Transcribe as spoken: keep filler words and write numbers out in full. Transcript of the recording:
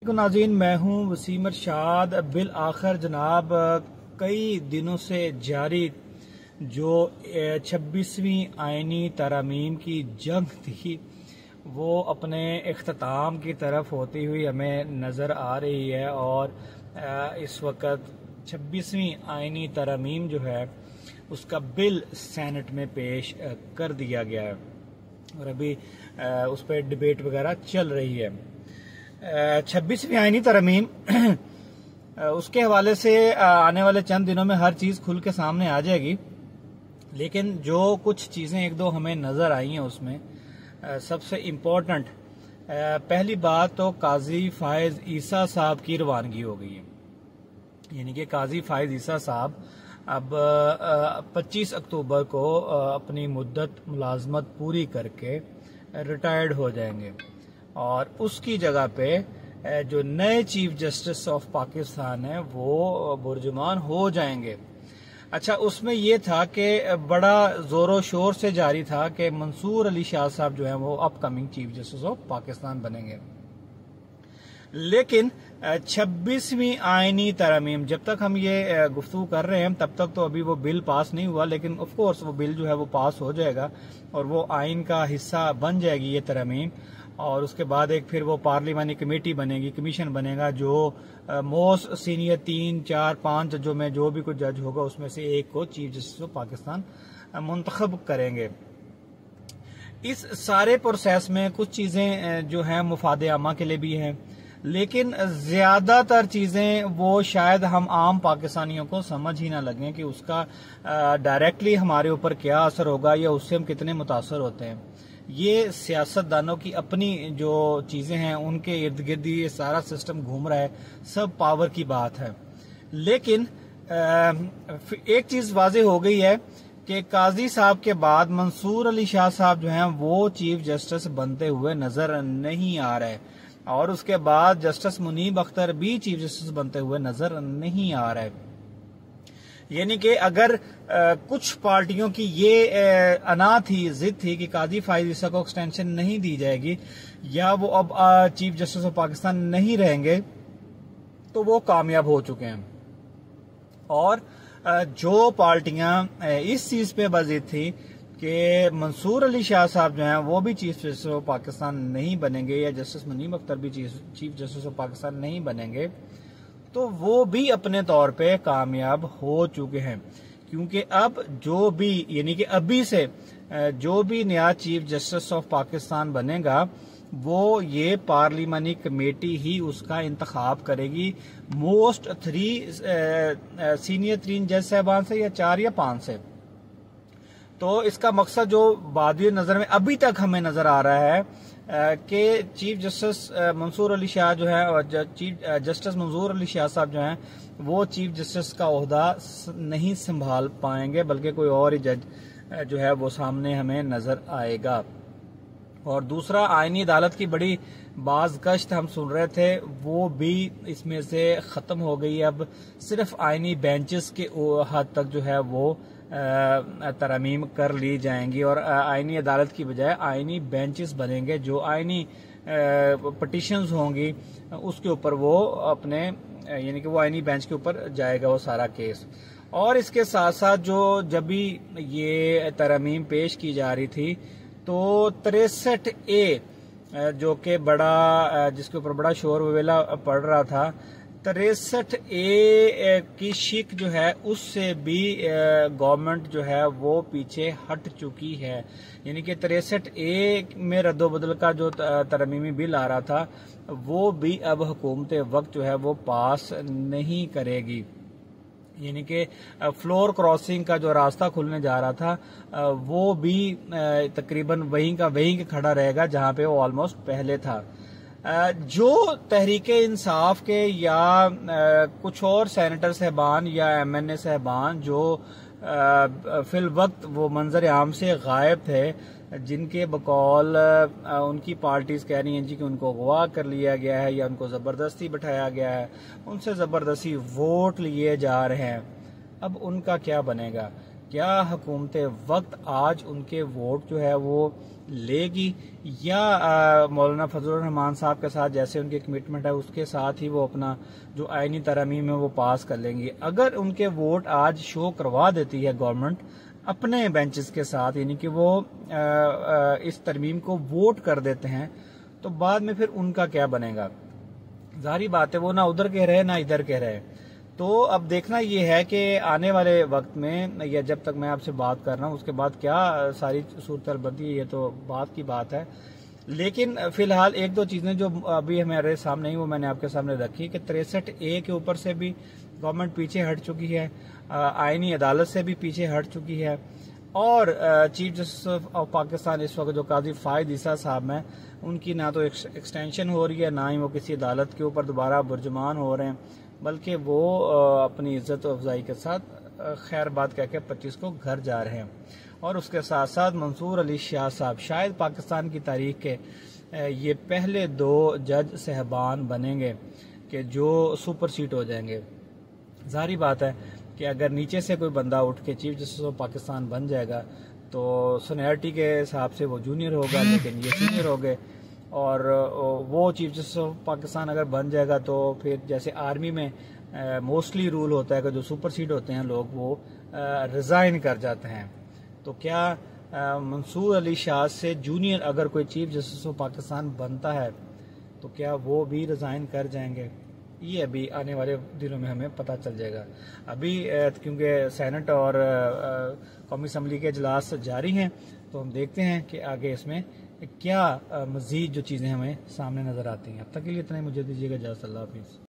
ناظرین، میں ہوں وسیم ارشاد۔ بالآخر جناب کئی دنوں سے جاری جو چھبیسویں آئینی ترامیم کی جنگ تھی وہ اپنے اختتام کی طرف ہوتی ہوئی ہمیں نظر آ رہی ہے، اور اس وقت چھبیسویں آئینی ترامیم جو ہے اس کا بل سینٹ میں پیش کر دیا گیا ہے اور ابھی اس پہ ڈیبیٹ وغیرہ چل رہی ہے۔ چھبیسویں آئینی ترمیم اس کے حوالے سے آنے والے چند دنوں میں ہر چیز کھل کے سامنے آ جائے گی، لیکن جو کچھ چیزیں ایک دو ہمیں نظر آئی ہیں اس میں سب سے امپورٹنٹ پہلی بات تو قاضی فائز عیسیٰ صاحب کی روانگی ہو گئی ہے۔ یعنی کہ قاضی فائز عیسیٰ صاحب اب پچیس اکتوبر کو اپنی مدت ملازمت پوری کر کے ریٹائرڈ ہو جائیں گے، اور اس کی جگہ پہ جو نئے چیف جسٹس آف پاکستان ہیں وہ برجمان ہو جائیں گے۔ اچھا، اس میں یہ تھا کہ بڑا زور و شور سے جاری تھا کہ منصور علی شاہ صاحب جو ہیں وہ upcoming chief justice of Pakistan بنیں گے، لیکن چھبیسویں آئینی ترامیم جب تک ہم یہ گفتگو کر رہے ہیں تب تک تو ابھی وہ بل پاس نہیں ہوا، لیکن آف کورس وہ بل جو ہے وہ پاس ہو جائے گا اور وہ آئین کا حصہ بن جائے گی یہ ترامیم، اور اس کے بعد ایک پھر وہ پارلیمانی کمیٹی بنے گی، کمیشن بنے گا جو موسٹ سینئر تین چار پانچ جو میں جو بھی کوئی جج ہوگا اس میں سے ایک کو چیف جسٹس آف پاکستان منتخب کریں گے۔ اس سارے پروسیس میں کچھ چیزیں جو ہیں مفاد عامہ کے لیے بھی ہیں، لیکن زیادہ تر چیزیں وہ شاید ہم عام پاکستانیوں کو سمجھ ہی نہ لگیں کہ اس کا ڈائریکٹلی ہمارے اوپر کیا اثر ہوگا یا اس سے ہم کتنے متاثر ہوتے ہیں۔ یہ سیاست دانوں کی اپنی جو چیزیں ہیں ان کے ارد گرد یہ سارا سسٹم گھوم رہا ہے، سب پاور کی بات ہے، لیکن ایک چیز واضح ہو گئی ہے کہ قاضی صاحب کے بعد منصور علی شاہ صاحب جو ہیں وہ چیف جسٹس بنتے ہوئے نظر نہیں آ رہے، اور اس کے بعد جسٹس منیب اختر بھی چیف جسٹس بنتے ہوئے نظر نہیں آ رہے۔ یعنی کہ اگر کچھ پارٹیوں کی یہ انا تھی، ضد تھی کہ قاضی فائز عیسیٰ کو ایکسٹینشن نہیں دی جائے گی یا وہ اب چیف جسٹس آف پاکستان نہیں رہیں گے، تو وہ کامیاب ہو چکے ہیں، اور جو پارٹیاں اس چیز پہ بضد تھی کہ منصور علی شاہ صاحب جو ہیں وہ بھی چیف جسٹس آف پاکستان نہیں بنیں گے یا جسٹس منیب اختر بھی چیف جسٹس آف پاکستان نہیں بنیں گے، تو وہ بھی اپنے طور پہ کامیاب ہو چکے ہیں، کیونکہ اب جو بھی یعنی کہ ابھی سے جو بھی نیا چیف جسٹس آف پاکستان بنے گا وہ یہ پارلیمانی کمیٹی ہی اس کا انتخاب کرے گی، موسٹ تھری سینئر ترین جج صاحبان سے یا چار یا پانچ سے۔ تو اس کا مقصد جو بادی نظر میں ابھی تک ہمیں نظر آ رہا ہے کہ چیف جسٹس منصور علی شاہ جو ہے اور چیف جسٹس منظور علی شاہ صاحب جو ہیں وہ چیف جسٹس کا عہدہ نہیں سنبھال پائیں گے، بلکہ کوئی اور ہی جج جو ہے وہ سامنے ہمیں نظر آئے گا۔ اور دوسرا، آئینی عدالت کی بڑی باز گشت ہم سن رہے تھے وہ بھی اس میں سے ختم ہو گئی، اب صرف آئینی بینچز کے حد تک جو ہے وہ ترامیم کر لی جائیں گی، اور آئینی عدالت کی بجائے آئینی بینچز بنیں گے، جو آئینی پٹیشنز ہوں گی اس کے اوپر وہ اپنے یعنی کہ وہ آئینی بینچ کے اوپر جائے گا وہ سارا کیس۔ اور اس کے ساتھ ساتھ جو جب بھی یہ ترامیم پیش کی جا رہی تھی تو تریسٹھ اے جو کہ بڑا جس کے اوپر بڑا شور وویلا پڑ رہا تھا، تریسٹھ اے کی شک جو ہے اس سے بھی گورنمنٹ جو ہے وہ پیچھے ہٹ چکی ہے، یعنی کہ تریسٹھ اے میں رد و بدل کا جو ترمیمی بل آ رہا تھا وہ بھی اب حکومت وقت جو ہے وہ پاس نہیں کرے گی، یعنی کہ فلور کراسنگ کا جو راستہ کھلنے جا رہا تھا وہ بھی تقریباً وہیں کا وہیں کھڑا رہے گا جہاں پہ وہ آلموسٹ پہلے تھا۔ جو تحریک انصاف کے یا کچھ اور سینیٹر صاحبان یا ایم این اے صاحبان جو فی الوقت وہ منظر عام سے غائب تھے، جن کے بقول ان کی پارٹیز کہہ رہی ہیں جی کہ ان کو اغوا کر لیا گیا ہے یا ان کو زبردستی بٹھایا گیا ہے، ان سے زبردستی ووٹ لیے جا رہے ہیں، اب ان کا کیا بنے گا؟ کیا حکومت وقت آج ان کے ووٹ جو ہے وہ لے گی یا مولانا فضل الرحمان صاحب کے ساتھ جیسے ان کی کمٹمنٹ ہے اس کے ساتھ ہی وہ اپنا جو آئینی ترامیم ہے وہ پاس کر لیں گی. اگر ان کے ووٹ آج شو کروا دیتی ہے گورنمنٹ اپنے بینچز کے ساتھ، یعنی کہ وہ اس ترمیم کو ووٹ کر دیتے ہیں، تو بعد میں پھر ان کا کیا بنے گا؟ ظاہری بات ہے وہ نہ ادھر کہہ رہے نہ ادھر کہہ رہے. تو اب دیکھنا یہ ہے کہ آنے والے وقت میں یا جب تک میں آپ سے بات کر رہا ہوں اس کے بعد کیا ساری صورتحال بنتی ہے، یہ تو بات کی بات ہے. لیکن فی الحال ایک دو چیزیں جو ابھی ہمارے سامنے ہی وہ میں نے آپ کے سامنے رکھی کہ تریسٹھ اے کے اوپر سے بھی گورنمنٹ پیچھے ہٹ چکی ہے، آئینی عدالت سے بھی پیچھے ہٹ چکی ہے، اور چیف جسٹس آف پاکستان اس وقت جو قاضی فائد عیسیٰ صاحب ہیں ان کی نہ تو ایکسٹینشن ہو رہی ہے، نہ ہی وہ کسی عدالت کے اوپر دوبارہ برجمان ہو رہے ہیں، بلکہ وہ اپنی عزت و افزائی کے ساتھ خیر بات کہہ کے پچیس کو گھر جا رہے ہیں. اور اس کے ساتھ ساتھ منصور علی شاہ صاحب شاید پاکستان کی تاریخ کے یہ پہلے دو جج صاحبان بنیں گے کہ جو سپر سیٹ ہو جائیں گے. ظاہری بات ہے کہ اگر نیچے سے کوئی بندہ اٹھ کے چیف جسٹس آف پاکستان بن جائے گا تو سینیئرٹی کے حساب سے وہ جونیئر ہوگا، لیکن یہ سینئر ہو گئے. اور وہ چیف جسٹس آف پاکستان اگر بن جائے گا تو پھر جیسے آرمی میں موسٹلی رول ہوتا ہے کہ جو سپر سیڈ ہوتے ہیں لوگ وہ ریزائن کر جاتے ہیں. تو کیا منصور علی شاہ سے جونیئر اگر کوئی چیف جسٹس آف پاکستان بنتا ہے تو کیا وہ بھی ریزائن کر جائیں گے؟ یہ ابھی آنے والے دنوں میں ہمیں پتہ چل جائے گا. ابھی کیونکہ سینٹ اور قومی اسمبلی کے اجلاس جاری ہیں تو ہم دیکھتے ہیں کہ آگے اس میں کیا مزید جو چیزیں ہمیں سامنے نظر آتی ہیں. اب تک کے لیے اتنا ہی، مجھے دیجیے گا اجازت. اللہ حافظ.